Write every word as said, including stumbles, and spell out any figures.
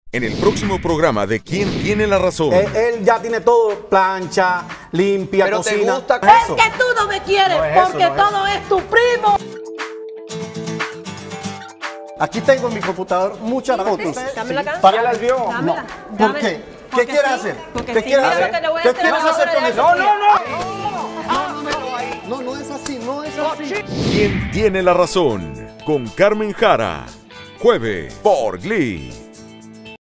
En el próximo programa de ¿Quién tiene la razón? Eh, él ya tiene todo, plancha, limpia, Pero te cocina. gusta Es eso. que tú no me quieres No es eso, porque no es todo es tu primo. Aquí tengo en mi computador muchas fotos. Dámela acá. Para- ¿Ya las vio? Dámela. ¿Por Dámela. qué? ¿Qué Porque quieres sí, hacer? porque ¿Qué sí, quieres mira hacer? lo que le voy a ¿Qué hacer quieres ahora hacer con de eso? aquí. No, no, no. No, no es así, no es así. ¿Quién tiene la razón? Con Carmen Jara. Jueves por Glee.